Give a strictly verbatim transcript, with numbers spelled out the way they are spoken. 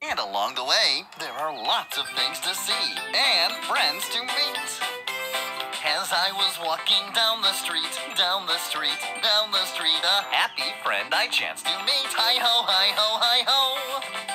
And along the way, there are lots of things to see and friends to meet. As I was walking down the street, down the street, down the street, a happy friend I chanced to meet. Hi-ho, hi-ho, hi-ho.